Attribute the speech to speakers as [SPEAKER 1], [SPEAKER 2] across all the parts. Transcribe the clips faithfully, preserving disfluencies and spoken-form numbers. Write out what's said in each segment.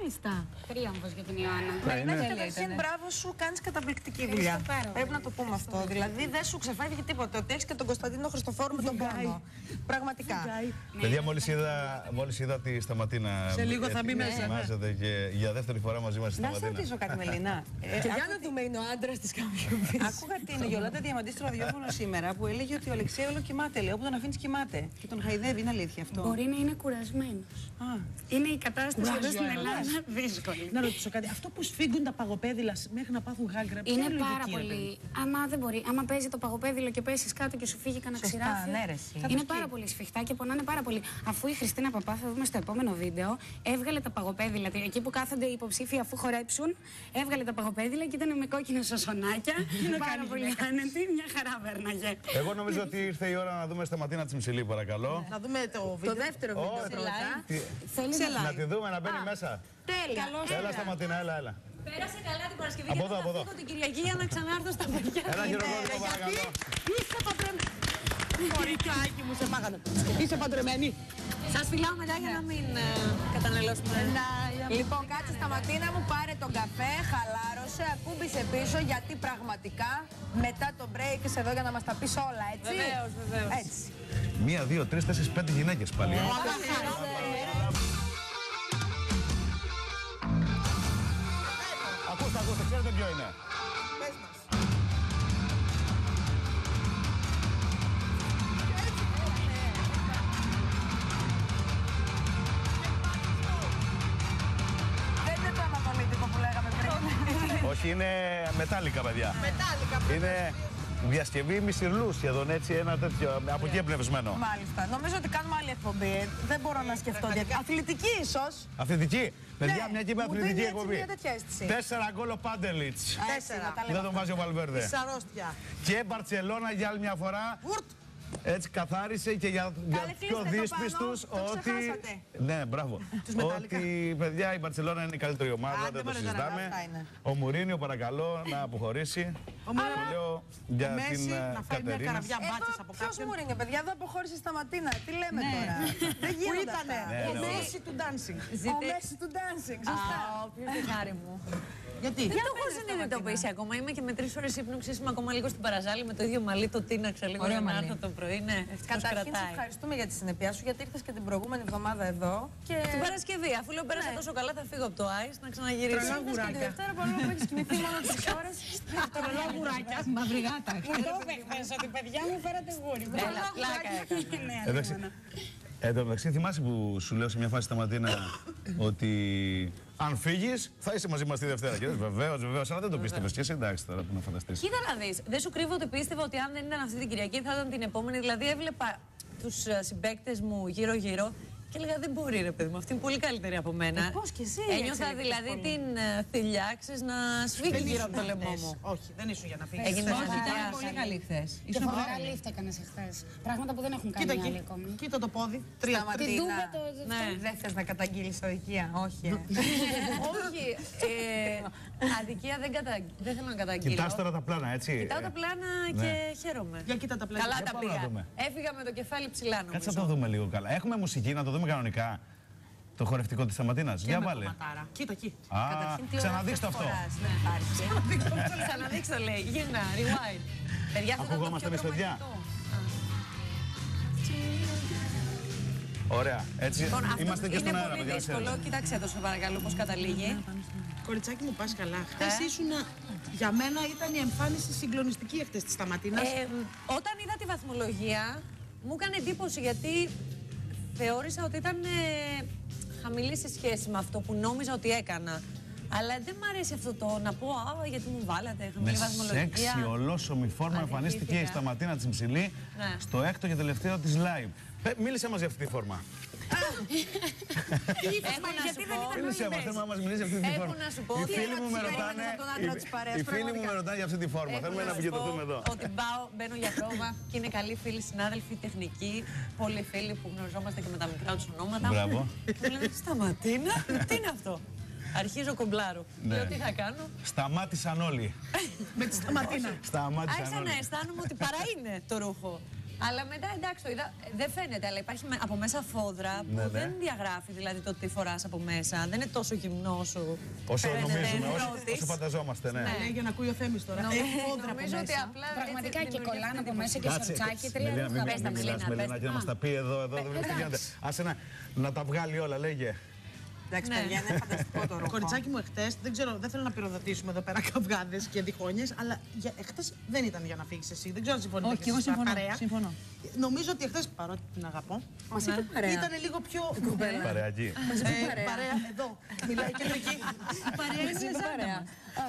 [SPEAKER 1] Μάλιστα.
[SPEAKER 2] Τρίαμβος για την Ιωάννα.
[SPEAKER 3] Ναι, καταρχήν μπράβο σου, κάνεις καταπληκτική δουλειά. Πρέπει να το πούμε αυτό. Δηλαδή δεν σου ξεφεύγει τίποτα. Ότι έχεις και τον Κωνσταντίνο Χριστοφόρου με τον πόνο. Πραγματικά.
[SPEAKER 4] Παιδιά, μόλις είδα, μόλις είδα τη Σταματίνα.
[SPEAKER 5] Σε λίγο θα μπει μέσα.
[SPEAKER 4] Ετοιμάζεται και για δεύτερη φορά μαζί μας στη
[SPEAKER 3] Να σε
[SPEAKER 4] Σταματίνα.
[SPEAKER 3] ρωτήσω κάτι, Μελίνα.
[SPEAKER 5] Και για να δούμε, είναι ο άντρας της Καμπιούπης.
[SPEAKER 3] Άκουγα την Γιολάντα Διαμαντή στο ραδιόφωνο σήμερα που έλεγε ότι ο Αλεξέη όλο κοιμάται. Λέει, όπου τον αφήνεις κοιμάται. Και τον χαϊδεύει, είναι αλήθεια αυτό?
[SPEAKER 2] Μπορεί να είναι κουρασμένος. Είναι η κατάσταση εδώ στην Ελλάδα δύσκολη.
[SPEAKER 5] Να ρωτήσω κάτι. Αυτό που σφίγγουν τα παγοπέδιλα μέχρι να πάθουν γάγκρα, ποια
[SPEAKER 2] Είναι
[SPEAKER 5] είναι
[SPEAKER 2] πάρα πολύ. Άμα δεν μπορεί, άμα παίζει το παγοπέδιλο και πέσει κάτω και σου φύγει κανένα ξηράφι. Είναι πάρα πολύ σφιχτά και πονάνε πάρα πολύ. Αφού η Χριστίνα Παπά, θα δούμε στο επόμενο βίντεο, έβγαλε τα παγοπέδιλα. Εκεί που κάθονται οι υποψήφοι αφού χορέψουν, έβγαλε τα παγοπέδιλα και ήταν με κόκκινα σωσονάκια. Είναι πάρα πολύ άνετη, μια χαρά βέρναγε.
[SPEAKER 4] Εγώ νομίζω ότι ήρθε η ώρα να δούμε Σταματίνα Τσιμψιλή, παρακαλώ.
[SPEAKER 3] Να δούμε το βίντεο.
[SPEAKER 5] Το δεύτερο βίντεο
[SPEAKER 3] πρώτα.
[SPEAKER 4] Να τη δούμε, να μπαίνει μέσα.
[SPEAKER 3] Τέλεια.
[SPEAKER 4] Έλα, Σταματίνα, έλα, έλα.
[SPEAKER 2] Πέρασε καλά την Παρασκευή
[SPEAKER 4] Από
[SPEAKER 2] και
[SPEAKER 4] εδώ,
[SPEAKER 2] θα
[SPEAKER 4] από εδώ.
[SPEAKER 2] φύγω την Κυριακή για να ξανάρθω στα παιδιά.
[SPEAKER 4] Έλα, χειροκρότημα, παρακαλώ.
[SPEAKER 5] Είσαι παντρεμένη. Κορικάκι μου, σε μάγανε. Είσαι παντρεμένη.
[SPEAKER 2] Σας φιλάω μετά για να μην ε, καταναλώσουμε.
[SPEAKER 3] Λοιπόν, κάτσε Σταματίνα μου, πάρε τον καφέ, χαλάρωσε, ακούμπησε πίσω γιατί πραγματικά μετά το break είσαι εδώ για να μας τα πεις όλα, έτσι.
[SPEAKER 2] Βεβαίως, βεβαίως.
[SPEAKER 3] Έτσι.
[SPEAKER 4] Μία, δύο, τρεις, τέσσερις, πέντε γυναίκες πάλι. Ακούστε, ακούστε, ξέρετε ποιο είναι?
[SPEAKER 3] Δεν είναι το ανατολίτικο που λέγαμε πριν.
[SPEAKER 4] Όχι, είναι μετάλλικα, παιδιά.
[SPEAKER 3] Μετάλλικα.
[SPEAKER 4] Είναι διασκευή μισηρλού σχεδόν, έτσι, ένα τέτοιο, από εκεί εμπνευσμένο.
[SPEAKER 3] Μάλιστα. Νομίζω ότι κάνουμε άλλη εκπομπή. Δεν μπορώ να σκεφτώ. Αθλητική ίσως.
[SPEAKER 4] Αθλητική. Παιδιά, μια και είπε
[SPEAKER 3] μου
[SPEAKER 4] αθλητική
[SPEAKER 3] δίνει έτσι
[SPEAKER 4] εκπομπή.
[SPEAKER 3] μια τέτοια αίσθηση.
[SPEAKER 4] Τέσσερα γκολ ο Πάντελιτς.
[SPEAKER 3] Τέσσερα.
[SPEAKER 4] Δεν τον βάζει ο Βαλβέρδε.
[SPEAKER 3] Της αρρώστια.
[SPEAKER 4] Και Μπαρτσελώνα για άλλη μια φορά. Έτσι καθάρισε και για, για πιο δύσπιστους ότι. Ναι, μπράβο. Ότι παιδιά η Μπαρτσελώνα είναι η καλύτερη ομάδα, δεν το συζητάμε. Ο Μουρίνιο παρακαλώ να αποχωρήσει. Το λέω για την Κατερίνα.
[SPEAKER 3] Ποιος Μουρίνιο, παιδιά, εδώ αποχώρησε η Σταματίνα. Τι λέμε τώρα? Δεν γίνονται αυτά.
[SPEAKER 5] Ο Μέση του dancing.
[SPEAKER 3] Ο Μέση του dancing, σωστά.
[SPEAKER 2] Ποιος είναι χάρη μου.
[SPEAKER 5] Γιατί?
[SPEAKER 2] Δεν το έχω συνειδητοποιήσει ακόμα. Είμαι και με τρεις ώρες ύπνου, είμαι ακόμα λίγο στην Παραζάλη με το ίδιο μαλλί, το τίναξα λίγο για να έρθω το πρωί. Ναι, ευτυχώς
[SPEAKER 3] Καταρχήν, σε
[SPEAKER 2] κρατάει.
[SPEAKER 3] ευχαριστούμε για τη συνεπιά σου, γιατί ήρθες και την προηγούμενη εβδομάδα εδώ. Και...
[SPEAKER 2] Την Παρασκευή, αφού λέω πέρασα τόσο καλά, θα φύγω από το Άις να ξαναγυρίσω.
[SPEAKER 3] Τρελά γουράκια. Και τη Δευτέρα, παρόλο που έχεις κοιμηθεί μόνο τις ώρες.
[SPEAKER 5] Τρελά γουράκια.
[SPEAKER 1] Μαυριγάτα.
[SPEAKER 5] Μου το είπε χθες ότι παιδιά μου φέρατε γούρι.
[SPEAKER 2] Έλα, πλάκα έκανα.
[SPEAKER 4] Εντάξει, εν τω μεταξύ, θυμάσαι που σου λέω σε μια φάση Σταματίνα ότι αν φύγεις θα είσαι μαζί μας τη Δευτέρα. Και βεβαίως, βεβαίως, αλλά δεν το πίστευες και εσύ, εντάξει τώρα που να φανταστείς.
[SPEAKER 2] Κοίτα να δεις, δεν σου κρύβω ότι πίστευα ότι αν δεν ήταν αυτή την Κυριακή θα ήταν την επόμενη. Δηλαδή έβλεπα τους συμπαίκτες μου γύρω-γύρω και έλεγα δεν μπορεί ρε παιδί μου, αυτή είναι πολύ καλύτερη από μένα.
[SPEAKER 3] Ε, πώς και εσύ.
[SPEAKER 2] Ένιωθα δηλαδή πολύ. την θηλιά, ξέρεις, να σφίγγει γύρω από το λαιμό μου.
[SPEAKER 5] Όχι, δεν ήσουν για να φύγεις.
[SPEAKER 2] Έγινε
[SPEAKER 1] Όχι,
[SPEAKER 2] μια
[SPEAKER 1] ήταν πολύ καλή χθες. Και φοβερά lift έκανες εχθές. Πράγματα που δεν έχουν κάνει
[SPEAKER 5] Κοίτα,
[SPEAKER 1] άλλοι ακόμη.
[SPEAKER 5] κοίτα το πόδι.
[SPEAKER 3] Σταματίνα.
[SPEAKER 1] Την τούμπα το...
[SPEAKER 2] Ναι.
[SPEAKER 3] Δεν θες να καταγγείλεις αδικία, όχι. ε.
[SPEAKER 2] Όχι, ε, αδικία δεν, κατα... δεν θέλω να καταγγείλω.
[SPEAKER 4] Κοιτάς τώρα τα πλάνα, έτσι.
[SPEAKER 2] Κοιτάω τα πλάνα
[SPEAKER 4] Ναι.
[SPEAKER 2] και χαίρομαι.
[SPEAKER 5] Για κοίτα τα πλάνα.
[SPEAKER 2] Καλά
[SPEAKER 4] Για
[SPEAKER 2] τα
[SPEAKER 4] πάμε να
[SPEAKER 2] πήγα.
[SPEAKER 4] δούμε.
[SPEAKER 2] Έφυγα με το κεφάλι ψηλά νομίζω.
[SPEAKER 4] Κάτσε να το δούμε λίγο καλά. Έχουμε μουσική, να το δούμε κανονικά. Το χορευτικό της Σταματίνας. Για βάλε.
[SPEAKER 5] Κοίτα εκεί.
[SPEAKER 4] Α, ξαναδείξτε αυτό.
[SPEAKER 2] Ξαναδείξτε το λέει. Γύρνα, rewind. Παιδιά, αυτό ήταν το
[SPEAKER 4] Ακουγόμαστε
[SPEAKER 2] πιο
[SPEAKER 4] εμείς, παιδιά.
[SPEAKER 2] τρομακτικό.
[SPEAKER 4] Ωραία. Έτσι
[SPEAKER 2] Λοιπόν, αυτό
[SPEAKER 4] είμαστε και στον
[SPEAKER 2] είναι
[SPEAKER 4] αέρα,
[SPEAKER 2] πολύ
[SPEAKER 4] παιδιά. να
[SPEAKER 2] δύσκολο.
[SPEAKER 4] ξέρετε.
[SPEAKER 2] Κοίταξε το σε παρακαλώ πώς καταλήγει.
[SPEAKER 5] Κοριτσάκι μου, πας καλά. Χθες ήσουν. Για μένα ήταν η εμφάνιση συγκλονιστική εχθές της Σταματίνας.
[SPEAKER 2] Ε, όταν είδα τη βαθμολογία, μου έκανε εντύπωση γιατί θεώρησα ότι ήταν ε, χαμηλή σε σχέση με αυτό που νόμιζα ότι έκανα. Αλλά δεν μ' αρέσει αυτό το να πω α, γιατί μου βάλατε χαμηλή
[SPEAKER 4] Με
[SPEAKER 2] βαθμολογία.
[SPEAKER 4] σεξι ολόσωμη φόρμα εμφανίστηκε η Σταματίνα Τσιμψιλή
[SPEAKER 2] Ναι.
[SPEAKER 4] στο έκτο και τελευταίο της live. Πε, μίλησε μας για αυτή τη φόρμα.
[SPEAKER 2] Έχω να σου πω.
[SPEAKER 4] Μίλησε μας, θέλουμε να μας μιλήσει για αυτή τη
[SPEAKER 2] Έχω
[SPEAKER 4] φόρμα.
[SPEAKER 2] να σου πω.
[SPEAKER 4] Οι
[SPEAKER 2] Τι
[SPEAKER 4] φίλοι μου με
[SPEAKER 3] ερώτηση
[SPEAKER 4] ρωτάνε,
[SPEAKER 3] έκανες από τον άντρα της παρέας,
[SPEAKER 4] οι φίλοι μου
[SPEAKER 3] πραγματικά.
[SPEAKER 4] με ρωτάνε για αυτή τη φόρμα.
[SPEAKER 2] Έχω
[SPEAKER 4] Θέλουμε να
[SPEAKER 2] σου
[SPEAKER 4] επικεντρωθούμε
[SPEAKER 2] πω
[SPEAKER 4] εδώ.
[SPEAKER 2] Ότι πάω, μπαίνω για πρόβα και είναι καλοί φίλοι, συνάδελφοι, τεχνικοί, πολλοί φίλοι που γνωριζόμαστε και με τα μικρά του ονόματα.
[SPEAKER 4] Μπράβο.
[SPEAKER 2] Και μου λένε Σταματίνα, τι είναι αυτό. Αρχίζω κομπλάρω.
[SPEAKER 4] Ναι.
[SPEAKER 2] Λέω τι θα κάνω.
[SPEAKER 4] Σταμάτησαν όλοι.
[SPEAKER 5] Με τη Σταματίνα.
[SPEAKER 4] Σταμάτησαν
[SPEAKER 2] Άρχισα
[SPEAKER 4] όλοι.
[SPEAKER 2] να αισθάνομαι ότι παρά είναι το ρούχο.
[SPEAKER 3] Αλλά μετά εντάξει, το είδα, δεν φαίνεται, αλλά υπάρχει από μέσα φόδρα που ναι, ναι. δεν διαγράφει δηλαδή το τι φοράς από μέσα. Δεν είναι τόσο γυμνό όσο,
[SPEAKER 4] όσο νομίζουμε, όσο, όσο φανταζόμαστε. Ναι.
[SPEAKER 5] Ναι, για να ακούει ο Θέμης τώρα.
[SPEAKER 3] Νομίζω,
[SPEAKER 5] Έχει φόδρα
[SPEAKER 3] νομίζω ότι απλά
[SPEAKER 2] πραγματικά και κολλάνε από μέσα και σορτσάκι, τρία ρούχα.
[SPEAKER 4] Πες τα Μελίνα, και να μας τα πει εδώ, εδώ, δεν γίνεται. Άσε να τα βγάλει όλα, λέγε.
[SPEAKER 5] Εντάξει, ναι. παιδιά, είναι φανταστικό το ρούχο. Κοριτσάκι μου, εχθές, δεν ξέρω, δεν θέλω να πυροδοτήσουμε εδώ πέρα καυγάδες και διχόνιες, αλλά εχθές δεν ήταν για να φύγεις εσύ. Δεν ξέρω αν συμφωνείτε.
[SPEAKER 3] Όχι, εγώ συμφωνώ. συμφωνώ.
[SPEAKER 5] Νομίζω ότι εχθές, παρότι την αγαπώ,
[SPEAKER 3] μας είπε παρέα.
[SPEAKER 5] Ήταν λίγο πιο.
[SPEAKER 4] Παρεακή.
[SPEAKER 5] Παρέα, εδώ. Μιλάει και εκεί.
[SPEAKER 3] Παρέα είναι παρέα.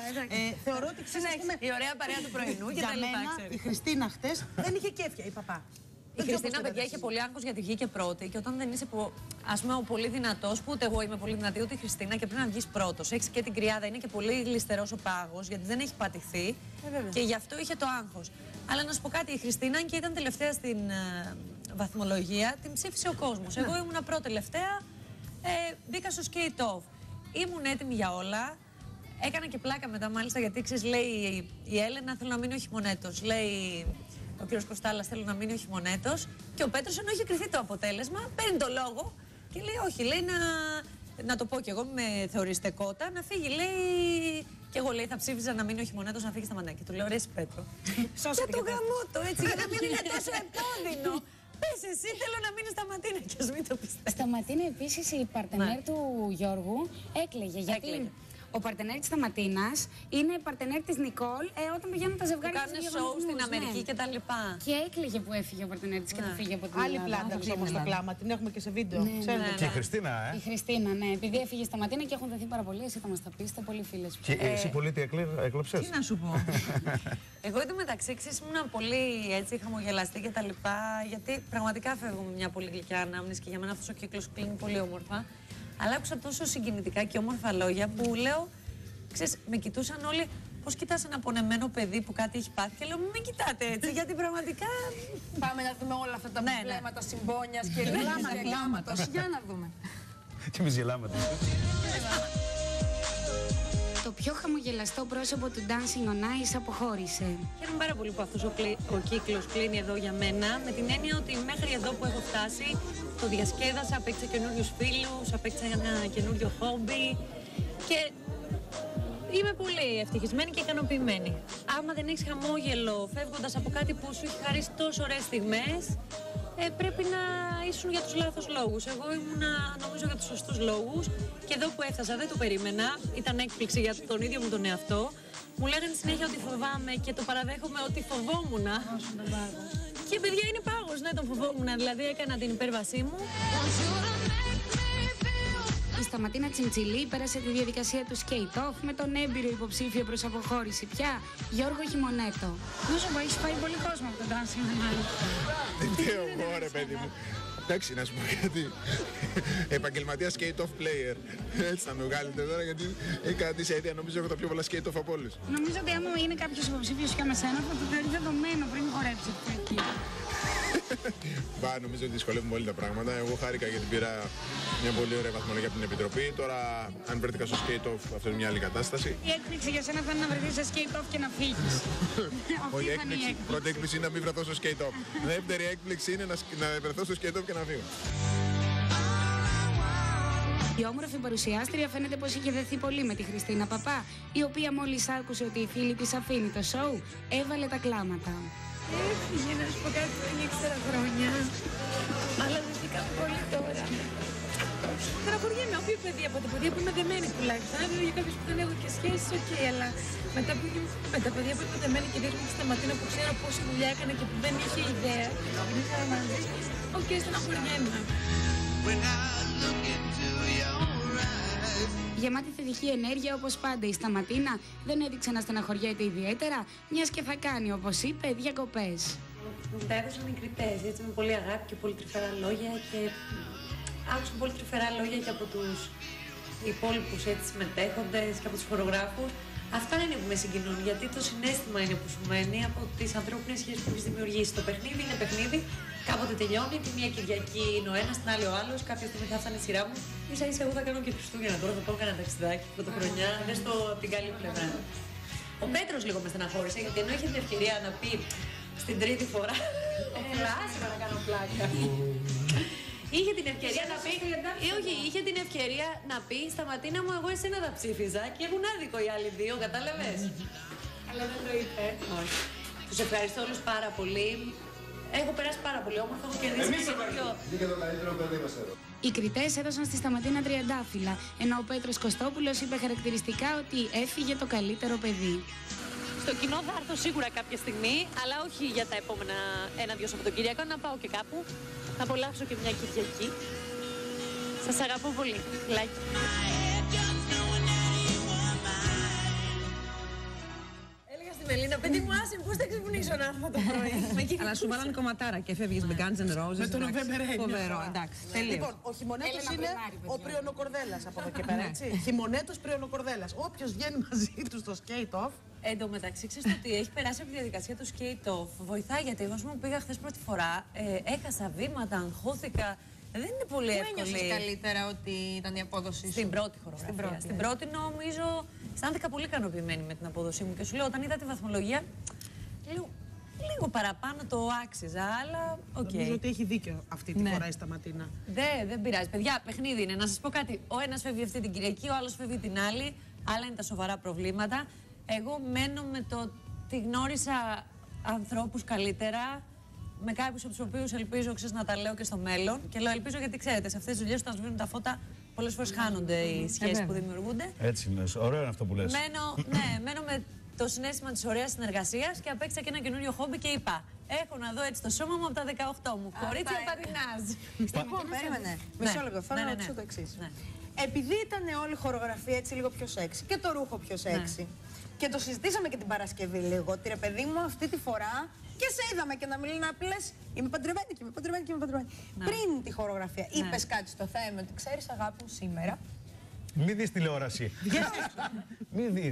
[SPEAKER 5] Θεωρώ ότι ξέρεις.
[SPEAKER 3] Η ωραία παρέα του πρωινού και τα λοιπά.
[SPEAKER 5] Η Χριστίνα χθες δεν είχε κέφια, η παπά.
[SPEAKER 3] Η Χριστίνα, παιδιά, είχε πολύ άγχος γιατί βγήκε πρώτη. Και όταν δεν είσαι, ας πούμε, ο πολύ δυνατός, που ούτε εγώ είμαι πολύ δυνατή, ούτε η Χριστίνα, και πρέπει να βγεις πρώτος. Έχεις και την κρυάδα, είναι και πολύ γλιστερός ο πάγος, γιατί δεν έχει πατηθεί. Ε, και γι' αυτό είχε το άγχος. Αλλά να σου πω κάτι, η Χριστίνα, και ήταν τελευταία στην ε, βαθμολογία, την ψήφισε ο κόσμος. Ναι. Εγώ ήμουνα πρώτη τελευταία, ε, μπήκα στο skate off. Ήμουν έτοιμη για όλα. Έκανα και πλάκα μετά, μάλιστα, γιατί ξέρεις, λέει η Έλενα, θέλω να μείνω χειμωνέτος. Λέει. Ο κύριος Κωστάλας, θέλω να μείνει ο χειμωνέτος. Και ο Πέτρος, ενώ είχε κριθεί το αποτέλεσμα, παίρνει το λόγο και λέει: όχι, λέει να, να το πω κι εγώ, με θεωρήσετε κότα, να φύγει. Λέει. Και εγώ, λέει, θα ψήφιζα να μείνει ο χειμωνέτος, να φύγει στα μαντάκια. Του λέω: ρε, εσύ, Πέτρο. Για το γαμότο, έτσι, για να μην είναι τόσο επώδυνο. Πες εσύ, θέλω να μείνει στα Ματίνα και ας μην το πιστεύω.
[SPEAKER 2] Στα Ματίνα επίσης η παρτενέρ του Γιώργου έκλαιγε. Γιατί ο παρτενέρ της Σταματίνας είναι παρτενέρ της Νικόλ ε, όταν πηγαίνουν τα ζευγάρια
[SPEAKER 3] του διαγωνισμούς. Κάνουν σοου στην Αμερική
[SPEAKER 2] ναι.
[SPEAKER 3] και τα λοιπά.
[SPEAKER 2] Και έκλαιγε που έφυγε ο παρτενέρ της ναι. και το φύγε από την
[SPEAKER 5] άλλη πλάτα όμως στο κλάμα, την έχουμε και σε βίντεο.
[SPEAKER 2] Ναι, ναι, ναι.
[SPEAKER 4] Και η Χριστίνα, ε.
[SPEAKER 2] Η Χριστίνα, ναι. Επειδή έφυγε στα Ματίνα και έχουν δεθεί πάρα πολύ, εσύ θα μας τα πείτε, πολλοί φίλες.
[SPEAKER 4] Και ε, εσύ πολύ τι έκλεψες.
[SPEAKER 5] Τι να σου πω.
[SPEAKER 3] Εγώ εντωμεταξύ εξής ήμουν πολύ έτσι χαμογελαστή και τα λοιπά, γιατί πραγματικά φεύγω με μια πολύ γλυκιά ανάμνηση και για μένα αυτός ο κύκλος κλείνει πολύ όμορφα. Αλλά άκουσα τόσο συγκινητικά και όμορφα λόγια που λέω. Ξέρεις, με κοιτούσαν όλοι, πώς κοιτάς ένα πονεμένο παιδί που κάτι έχει πάθει και λέω μην κοιτάτε έτσι, γιατί πραγματικά... Πάμε να δούμε όλα αυτά τα ναι, βλέμματα ναι. συμπόνιας και γλάματος. Για να δούμε.
[SPEAKER 4] Και εμείς γελάμε.
[SPEAKER 2] Το πιο χαμογελαστό πρόσωπο του Dancing on Ice αποχώρησε.
[SPEAKER 3] Χαίρομαι πάρα πολύ που αυτός ο, κλει... ο κύκλος κλείνει εδώ για μένα, με την έννοια ότι μέχρι εδώ που έχω φτάσει το διασκέδασα, απέκτησα καινούριους φίλους, απέκτησα ένα καινούριο χόμπι και... Είμαι πολύ ευτυχισμένη και ικανοποιημένη. Άμα δεν έχεις χαμόγελο φεύγοντας από κάτι που σου έχει χαρίσει τόσο ωραίες στιγμές, ε, πρέπει να ήσουν για τους λάθος λόγους. Εγώ ήμουνα νομίζω για τους σωστούς λόγους και εδώ που έφτασα δεν το περίμενα. Ήταν έκπληξη για τον ίδιο μου τον εαυτό. Μου λέγανε συνέχεια ότι φοβάμαι και το παραδέχομαι ότι φοβόμουνα. Και παιδιά είναι πάγος, ναι, τον φοβόμουνα. Δηλαδή έκανα την υπέρβασή μου.
[SPEAKER 2] Η Σταματίνα Τσιμτσιλή πέρασε τη διαδικασία του skate-off με τον έμπειρο υποψήφιο προς αποχώρηση πια, Γιώργο Χειμωνέτο.
[SPEAKER 1] Νομίζω που έχει πάει πολύ κόσμο από τον Dancing on Ice.
[SPEAKER 6] Δεν φταίω εγώ, ρε παιδί μου. Εντάξει, να σου πω γιατί. Επαγγελματία skate-off player. Έτσι θα με βγάλετε τώρα, γιατί έχει κρατήσει αίτια. Νομίζω έχω τα πιο πολλά skate-off από όλους.
[SPEAKER 1] Νομίζω ότι άμα είναι κάποιος υποψήφιος και με σένα, θα το θεωρεί δεδομένο πριν χορέψει από εκεί.
[SPEAKER 6] Μπα, νομίζω ότι δυσκολεύουμε όλοι τα πράγματα. Εγώ χάρηκα γιατί πήρα μια πολύ ωραία βαθμολογία από την Επιτροπή. Τώρα, αν βρέθηκα στο skate-off, αυτό είναι μια άλλη κατάσταση.
[SPEAKER 1] Η έκπληξη για σένα θα είναι να βρεθεί σε skate-off και να φύγει.
[SPEAKER 6] Όχι, έκπληξη. Πρώτη έκπληξη είναι να μην βρεθώ στο skate-off. Δεύτερη έκπληξη είναι να, να βρεθώ στο skate-off και να φύγω.
[SPEAKER 2] Η όμορφη παρουσιάστρια φαίνεται πως είχε δεθεί πολύ με τη Χριστίνα Παπά, η οποία μόλις άκουσε ότι η φίλη της αφήνει το σοου, έβαλε τα κλάματα.
[SPEAKER 3] Έφυγε να σου πω κάτι που δεν ήξερα χρόνια, αλλά δεν βγήκα πολύ τώρα. Στεναχωριέμαι, όχι παιδί από τα παιδιά που είμαι δεμένη τουλάχιστον. Αν για κάποιους που δεν έχω και σχέσεις, οκ, okay, αλλά με τα, με τα παιδιά που είμαι δεμένη και δείχνω στη Ματίνα που ξέρω πόση δουλειά έκανε και που δεν είχε ιδέα, δεν ήθελα να ζήσει, οκ, okay, στεναχωριέμαι.
[SPEAKER 2] Γεμάτη θετική ενέργεια όπως πάντα, η Σταματίνα δεν έδειξε να στεναχωριέται ιδιαίτερα, μιας και θα κάνει, όπως είπε, διακοπές.
[SPEAKER 3] Μου τα έδωσαν οι κριτές, έτσι, με πολύ αγάπη και πολύ τρυφερά λόγια και άκουσα πολύ τρυφερά λόγια και από τους υπόλοιπους έτσι, συμμετέχοντες και από τους χορογράφους. Αυτά είναι που με συγκινούν, γιατί το συναίσθημα είναι που σου μένει από τις ανθρώπινες σχέσεις που έχεις δημιουργήσει. Το παιχνίδι είναι παιχνίδι, κάποτε τελειώνει, τη μία Κυριακή είναι ο ένας, την άλλη ο άλλος, κάποια στιγμή θα φτάνει η σειρά μου. Ίσα ίσα εγώ θα κάνω και Χριστούγεννα τώρα, θα πάω κανένα ταξιδάκι πρωτοχρονιά, δεν στο από την καλή πλευρά. Ο Πέτρος λίγο με στεναχώρησε, γιατί ενώ είχε την ευκαιρία να πει στην τρίτη φορά. Έλα, άσε να κάνω πλάκα. Είχε την ευκαιρία να πει. Ή όχι, είχε την ευκαιρία να πει στα Ματίνα μου, εγώ εσένα τα ψήφιζα και έχουν άδικο οι άλλοι δύο, κατάλαβες. Αλλά δεν το είπε. Όχι. Τους ευχαριστώ όλους πάρα πολύ. Έχω περάσει πάρα πολύ όμορφα, έχω κερδίσει πιο.
[SPEAKER 6] το καλύτερο παιδί μας εδώ.
[SPEAKER 2] Οι κριτές έδωσαν στη Σταματίνα τριαντάφυλλα, ενώ ο Πέτρος Κωστόπουλος είπε χαρακτηριστικά ότι έφυγε το καλύτερο παιδί.
[SPEAKER 3] Στο κοινό θα έρθω σίγουρα κάποια στιγμή, αλλά όχι για τα επόμενα ένα-δυο Σαββατοκύριακα, να πάω και κάπου. Να απολαύσω και μια Κυριακή. Σας αγαπώ πολύ. Like. Έλεγα στη Μελίνα, παιδί μου, άσε, πώς θα ξυπνήσω να έρθω το πρωί.
[SPEAKER 5] Αλλά σου βάλανε κομματάρα και φεύγεις με Guns N' Roses. Με το November Rain. Φοβερό, εντάξει.
[SPEAKER 7] Λοιπόν, ο Χειμωνέτος είναι ο Πριονοκορδέλας από εδώ και πέρα, έτσι. Χειμωνέτος Πριονοκορδέλας. Όποιος βγαίνει μαζί του στο skate-off.
[SPEAKER 3] Εν τω μεταξύ, ξέρεις ότι έχει περάσει από τη διαδικασία του skate-off. Βοηθάει γιατί εγώ, ας πούμε, πήγα χθες πρώτη φορά, ε, έχασα βήματα, αγχώθηκα. Δεν είναι πολύ εύκολη.
[SPEAKER 8] Πού ένιωσες καλύτερα ότι ήταν η απόδοσή σου?
[SPEAKER 3] Στην πρώτη χορογραφία. Στην πρώτη, Στην πρώτη νομίζω, αισθάνθηκα πολύ ικανοποιημένη με την απόδοσή μου και σου λέω, όταν είδα τη βαθμολογία, λέω, λίγο παραπάνω το άξιζα, αλλά οκ. Okay.
[SPEAKER 7] Νομίζω ότι έχει δίκιο αυτή τη ναι. φορά η Σταματίνα.
[SPEAKER 3] Δεν, δεν πειράζει. Παιδιά, παιχνίδι είναι. Να σας πω κάτι. Ο ένας φεύγει αυτή την Κυριακή, ο άλλος φεύγει την άλλη. Άλλα είναι τα σοβαρά προβλήματα. Εγώ μένω με το ότι γνώρισα ανθρώπους καλύτερα, με κάποιους από τους οποίους ελπίζω ξέρεις, να τα λέω και στο μέλλον. Και λέω ελπίζω γιατί ξέρετε, σε αυτές τις δουλειές όταν σβήνουν τα φώτα, πολλές φορές χάνονται οι σχέσεις που δημιουργούνται.
[SPEAKER 4] Έτσι είναι. Ωραίο είναι αυτό που λες.
[SPEAKER 3] Μένω, ναι, μένω με το συναίσθημα της ωραίας συνεργασίας και απέκτησα και ένα καινούριο χόμπι και είπα: έχω να δω έτσι το σώμα μου από τα δεκαοκτώ μου. Κορίτσια πατινάζ.
[SPEAKER 8] Λοιπόν, περίμενε. Μισό λεπτό. Θέλω να ρωτήσω το εξής. Επειδή ήταν όλη η χορογραφία έτσι λίγο πιο σεξι και το ρούχο πιο σεξι. Και το συζητήσαμε και την Παρασκευή λίγο. Ότι ρε παιδί μου, αυτή τη φορά και σε είδαμε και να μιλήσει να πλες. Είμαι παντρεμένη και είμαι παντρεμένη και είμαι παντρεμένη. Ναι. Πριν τη χορογραφία, ναι. είπες κάτι στο θέμα ότι ξέρεις, αγάπη μου, σήμερα.
[SPEAKER 4] Μη δεις τηλεόραση. Μη δεις.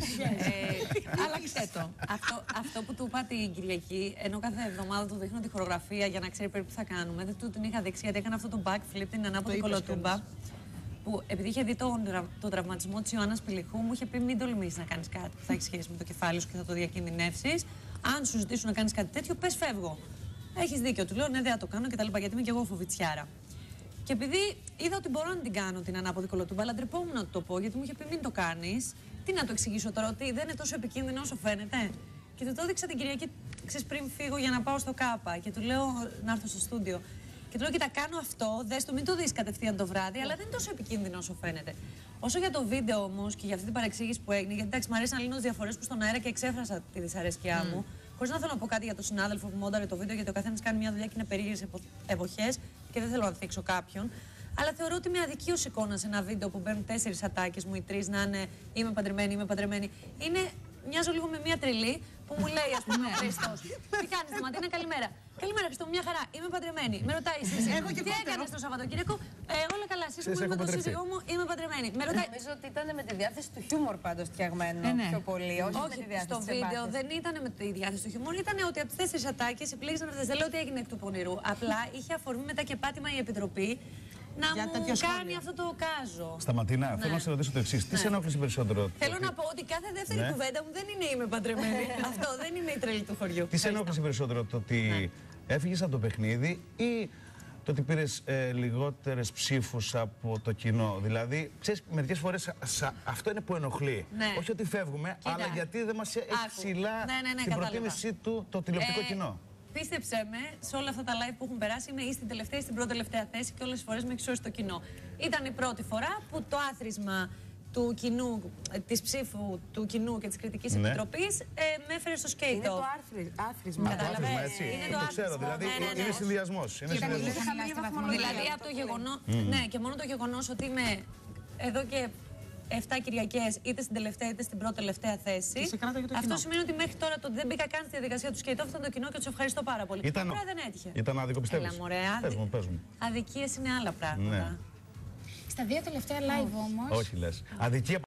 [SPEAKER 3] Άλλαξε το. Αυτό, αυτό που του είπα την Κυριακή, ενώ κάθε εβδομάδα του δείχνω τη χορογραφία για να ξέρει περίπου τι θα κάνουμε, δεν του την είχα δείξει γιατί έκανε αυτό το backflip, την ανάποδη κολοτούμπα. Που επειδή είχε δει τον, τον τραυματισμό της Ιωάννας Πηλιχού, μου είχε πει: μην τολμήσεις να κάνεις κάτι που θα έχει σχέση με το κεφάλι σου και θα το διακινδυνεύσεις. Αν σου ζητήσουν να κάνεις κάτι τέτοιο, πες φεύγω. Έχεις δίκιο. Του λέω: ναι, δεν θα το κάνω κτλ. Γιατί είμαι και εγώ φοβητσιάρα. Και επειδή είδα ότι μπορώ να την κάνω την ανάποδη κολοτούμπα, αλλά ντρεπόμουν να το πω, γιατί μου είχε πει: μην το κάνεις. Τι να το εξηγήσω τώρα, ότι δεν είναι τόσο επικίνδυνο όσο φαίνεται. Και του το έδειξα την Κυριακή, ξέρεις, πριν φύγω για να πάω στο ΚΑΠΑ. Και του λέω να έρθω στο στούντιο. Και του λέω: κοίτα, κάνω αυτό, δες το, μην το δεις κατευθείαν το βράδυ, αλλά δεν είναι τόσο επικίνδυνο όσο φαίνεται. Όσο για το βίντεο όμως και για αυτή την παρεξήγηση που έγινε, γιατί εντάξει, μου αρέσει να λύνω τις διαφορές που στον αέρα και εξέφρασα τη δυσαρέσκειά mm. μου. Χωρίς να θέλω να πω κάτι για τον συνάδελφο που μόνταρε το βίντεο, γιατί ο καθένας κάνει μια δουλειά και είναι περίεργες εποχές και δεν θέλω να θίξω κάποιον. Αλλά θεωρώ ότι με αδικίως εικόνα σε ένα βίντεο που μπαίνουν τέσσερις ατάκες μου ή τρεις να είναι είμαι παντρεμένη, είμαι παντρεμένη. Είναι, μοιάζω λίγο με μια τρελή που μου λέει, ας πούμε, ο Χριστός. Τι κάνεις, Ματίνα, καλημέρα. Καλημέρα, Χριστό, μια χαρά. Είμαι παντρεμένη. Με ρωτάει εσύ. Τι έκανες το Σαββατοκύριακο? Ε, όλα καλά. Εσύ που είμαι με τον σύζυγό μου, είμαι παντρεμένη. Με ρωτάει.
[SPEAKER 8] Νομίζω ότι ήταν με τη διάθεση του χιούμορ πάντως φτιαγμένο ε, ναι. πιο πολύ. Όχι, όχι με τη διάθεση
[SPEAKER 3] στο βίντεο δεν ήταν με τη διάθεση του χιούμορ. Ήταν ότι από τις τέσσερις ατάκες επιλέγεις να ρωτάς. Δεν λέω ότι έγινε εκ του πονηρού. Απλά είχε αφορμή μετά και πάτημα η Επιτροπή να
[SPEAKER 7] για
[SPEAKER 3] μου κάνει αυτό το κάζο.
[SPEAKER 4] Σταματίνα, ναι. θέλω να σε ρωτήσω το εξής. Τι σε ενόχλησε περισσότερο?
[SPEAKER 3] Θέλω να πω ότι κάθε δεύτερη ναι. κουβέντα μου δεν είναι είμαι παντρεμένη. Αυτό δεν είναι η τρελή του χωριού.
[SPEAKER 4] Τι σε ενόχλησε περισσότερο, το ότι έφυγες από το παιχνίδι ή το ότι πήρες ε, λιγότερες ψήφους από το κοινό? Δηλαδή, ξέρεις, μερικές φορές αυτό είναι που ενοχλεί. Ναι. Όχι ότι φεύγουμε, κοίτα, αλλά γιατί δεν μας έχει ψηλά ναι, ναι, ναι, την προτίμησή του το τηλεοπτικό ε, κοινό.
[SPEAKER 3] Πίστεψέ με, σε όλα αυτά τα live που έχουν περάσει, είμαι ή στην τελευταία ή στην πρώτη τελευταία θέση και όλες τις φορές με έχει σώσει το κοινό. Ήταν η πρώτη φορά που το άθροισμα του κοινού, της ψήφου του κοινού και της κριτικής ναι. επιτροπής ε, με έφερε στο skate-off.
[SPEAKER 8] Είναι το άθροισμα.
[SPEAKER 4] Κατάλαβες, έτσι. Είναι το, το ξέρω, δηλαδή ναι, ναι, ναι. είναι συνδυασμός. Είναι συνδυασμός.
[SPEAKER 3] Δηλαδή από το γεγονός, mm. ναι, και μόνο το γεγονός ότι είμαι εδώ και εφτά Κυριακές, είτε στην τελευταία είτε στην πρώτη τελευταία θέση. Αυτό σημαίνει ότι μέχρι τώρα το ότι δεν μπήκα καν στη διαδικασία του skate-off ήταν το κοινό και του ευχαριστώ πάρα πολύ.
[SPEAKER 4] Ήταν,
[SPEAKER 3] δεν έτυχε.
[SPEAKER 4] Ήταν άδικο, πιστεύεις?
[SPEAKER 3] Έλα, μωρέ,
[SPEAKER 4] πες μου, πες μου.
[SPEAKER 3] Αδικίες είναι άλλα πράγματα. Ναι.
[SPEAKER 2] Στα δύο τελευταία live όμως.
[SPEAKER 4] Όχι λες. Αδικία